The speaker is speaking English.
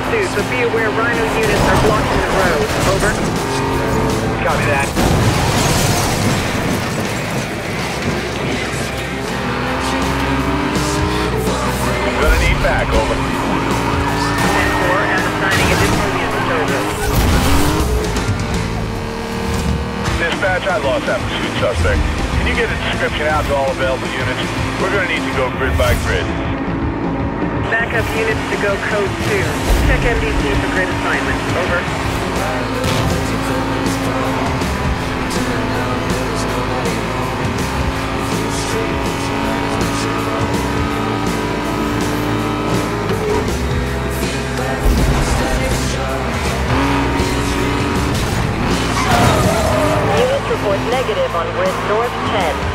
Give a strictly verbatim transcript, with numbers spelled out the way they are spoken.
pursuit, but be aware Rhino units are blocking the road. Over. Copy that. Gonna need back, over. ten four, and assigning additional units. Over. Dispatch, I lost that pursuit suspect. Can you get a description out to all available units? We're gonna need to go grid by grid. Backup units to go code two. Check M D C for grid assignment. Over. Units report negative on grid north ten.